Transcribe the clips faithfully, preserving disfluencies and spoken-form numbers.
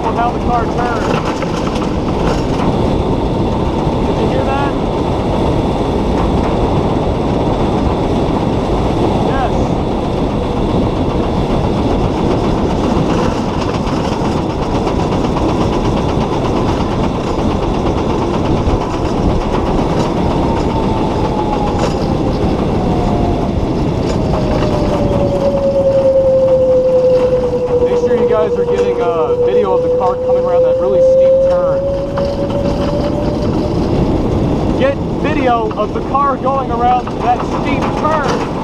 of how the car turns. Did you hear that? Yes. Are getting a video of the car coming around that really steep turn. Get video of the car going around that steep turn.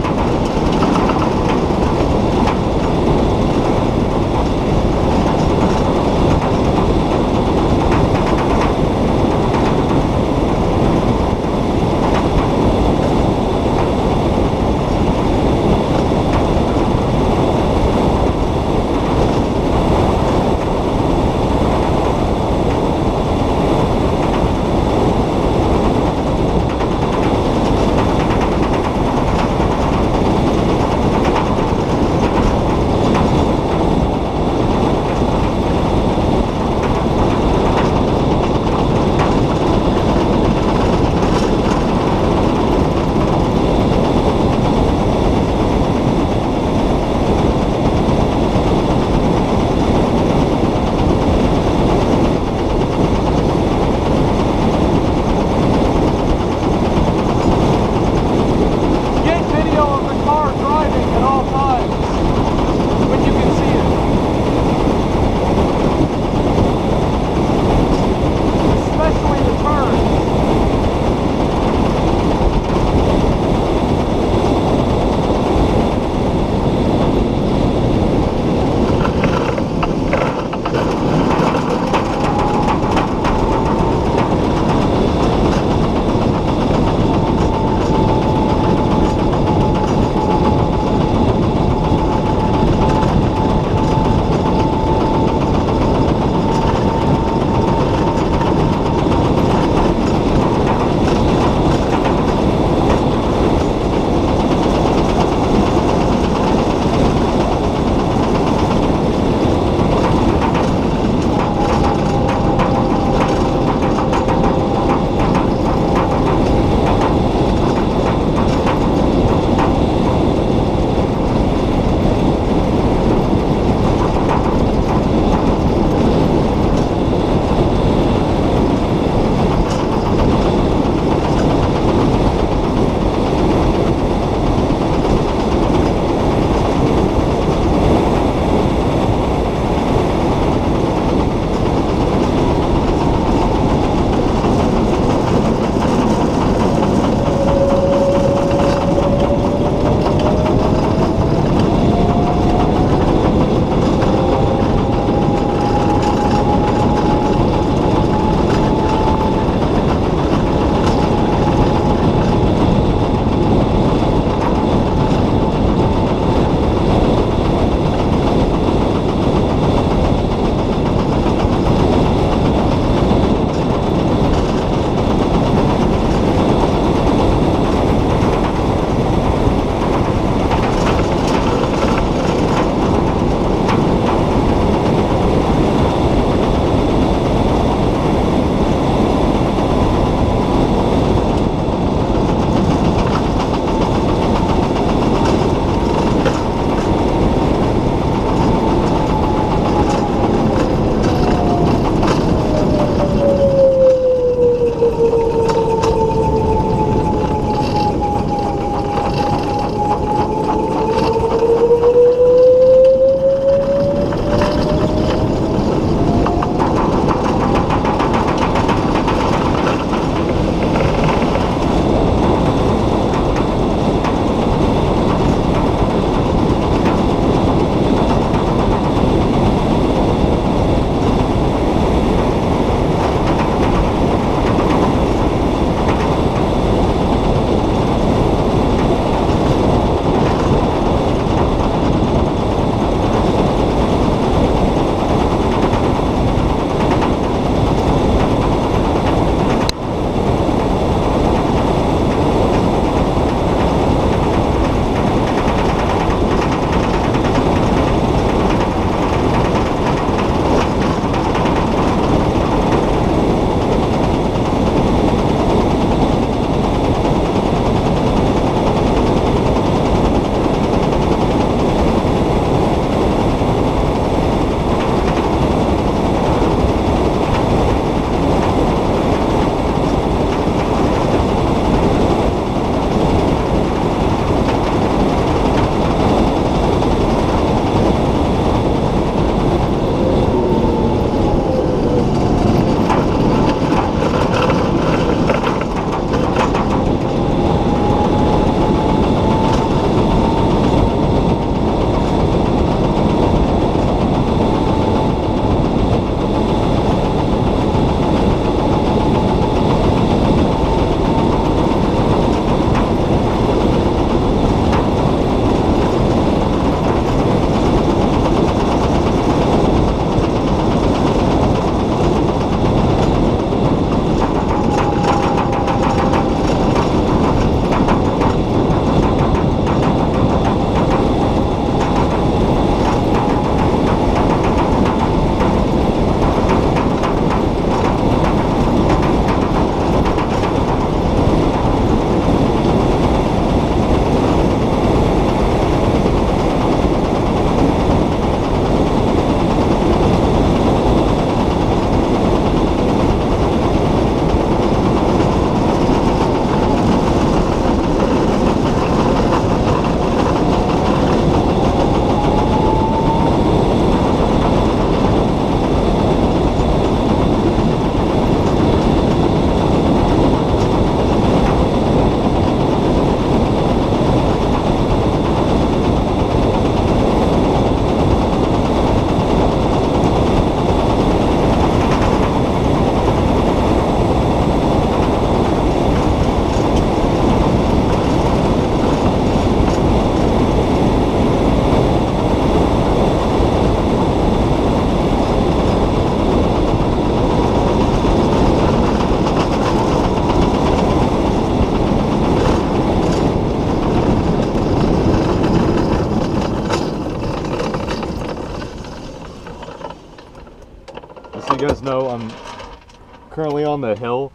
Just so you guys know, I'm currently on the hill.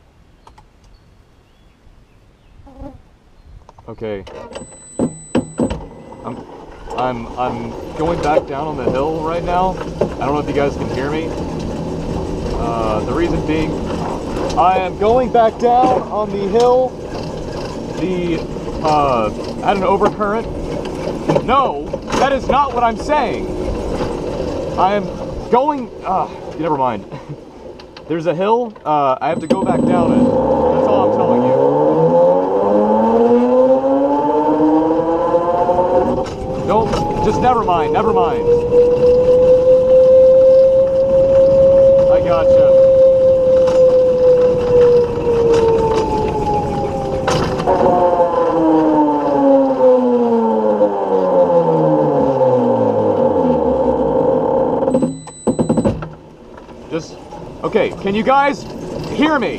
Okay. I'm I'm I'm going back down on the hill right now. I don't know if you guys can hear me. Uh, the reason being, I am going back down on the hill. The uh, at an overcurrent. No, that is not what I'm saying. I am going. Uh, never mind. There's a hill. Uh, I have to go back down it. That's all I'm telling you. Don't. Just never mind. Never mind. I gotcha. Just, okay, can you guys hear me?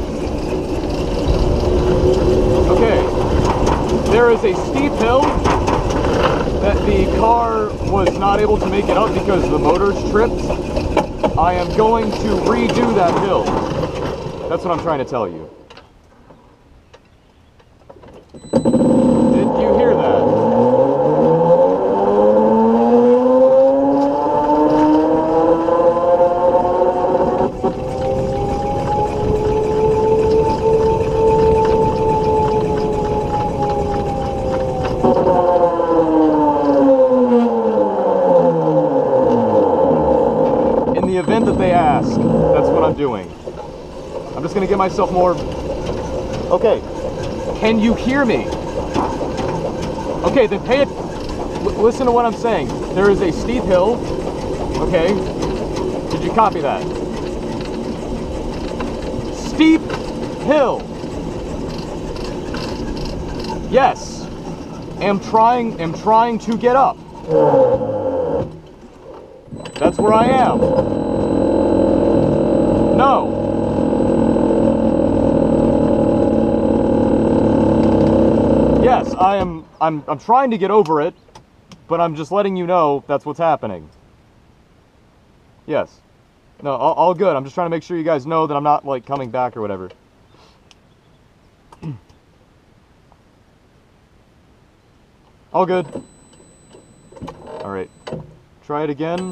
Okay, there is a steep hill that the car was not able to make it up because the motor's tripped. I am going to redo that hill. That's what I'm trying to tell you. Did you hear that? Doing. I'm just gonna get myself more. Okay, can you hear me? Okay, then pay it. L listen to what I'm saying. There is a steep hill. Okay, did you copy that? Steep hill. Yes, am trying. Am trying to get up. That's where I am. No. Yes, I am I'm I'm trying to get over it, but I'm just letting you know that's what's happening. Yes. No, all, all good. I'm just trying to make sure you guys know that I'm not like coming back or whatever. All good. All right. Try it again.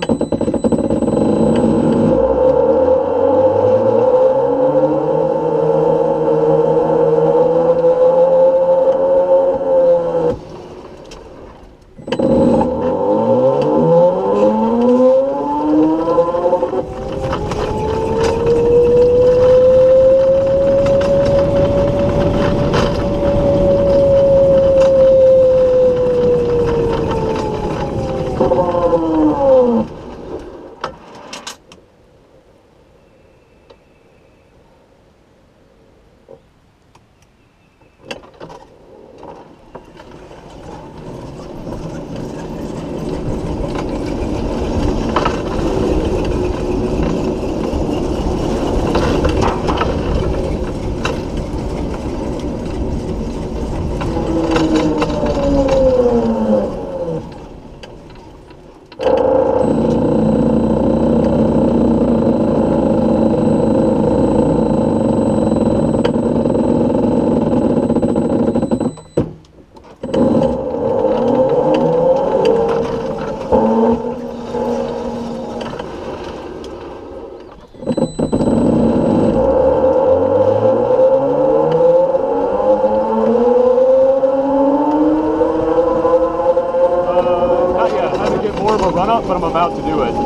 But I'm about to do it.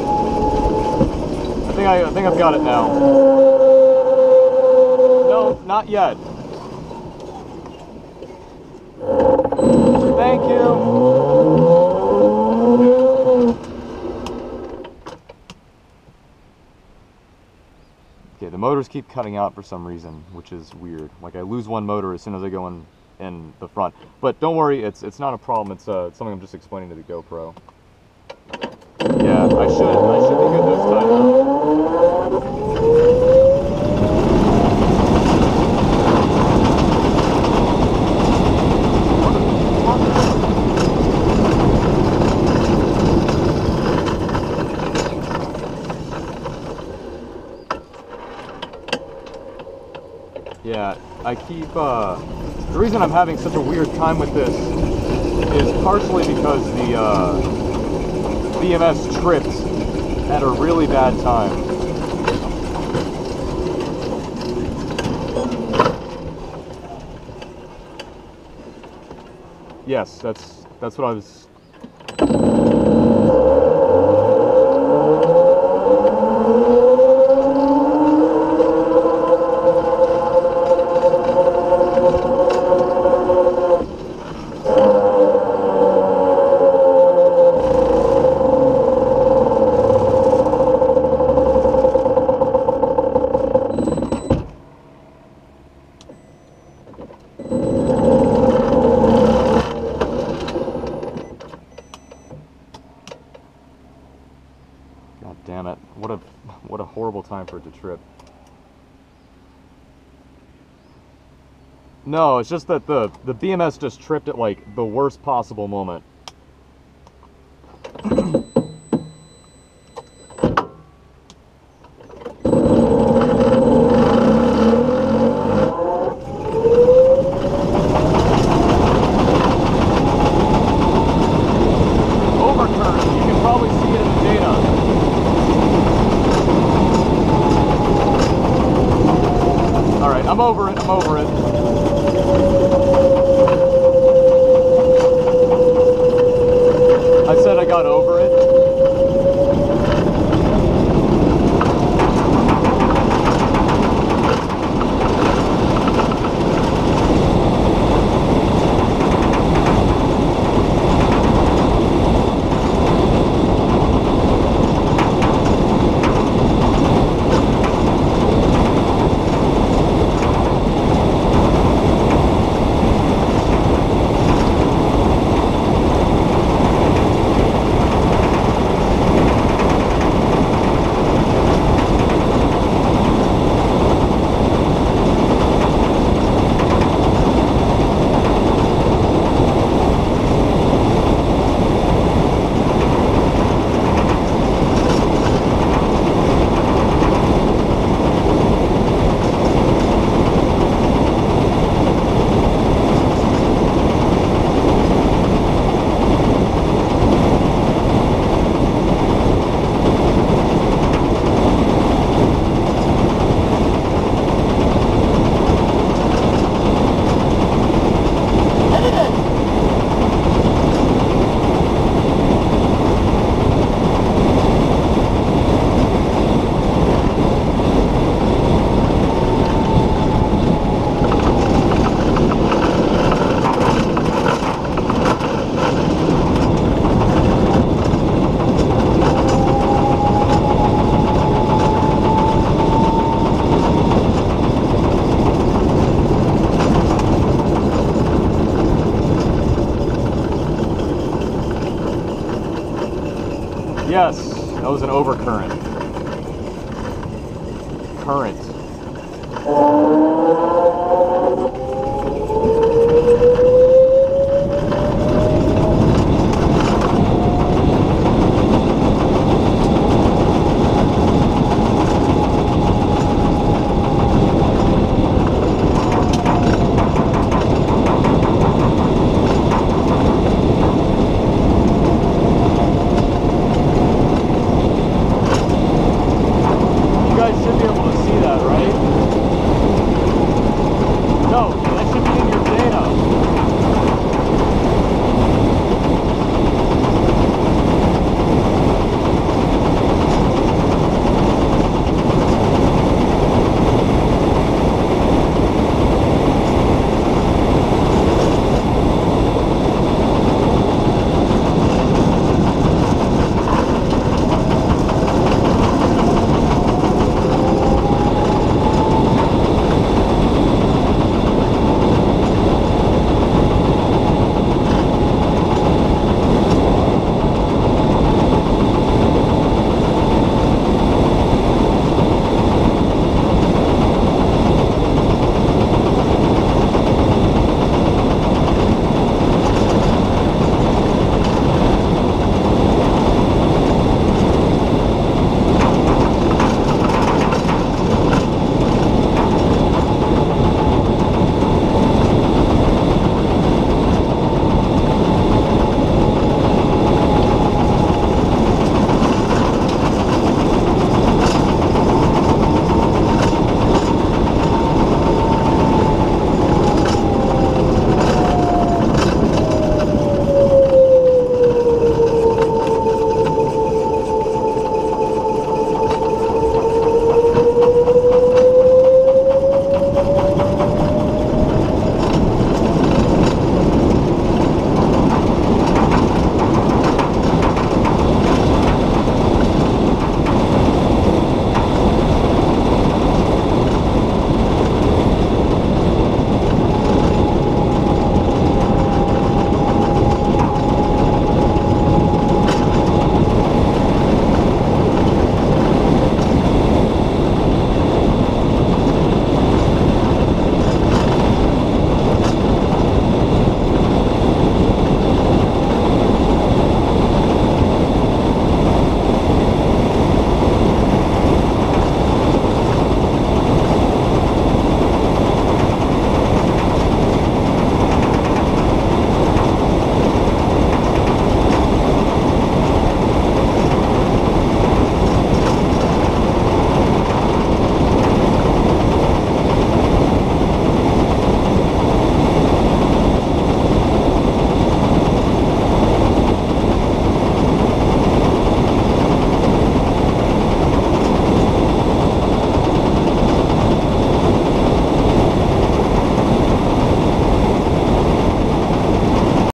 I think I, I think I've got it now. No, not yet. Thank you. Okay, the motors keep cutting out for some reason, which is weird. Like I lose one motor as soon as I go in in the front. But don't worry, it's it's not a problem. It's uh, it's something I'm just explaining to the GoPro. Yeah, I should. I should be good this time. Yeah, I keep, uh, the reason I'm having such a weird time with this is partially because the, uh, B M S tripped at a really bad time. Yes, that's, that's what I was... Damn it. What a what a horrible time for it to trip. No, it's just that the, the B M S just tripped at like the worst possible moment. I'm over it, I'm over it. I said I got over it. Yes, that was an overcurrent. Current. Should be able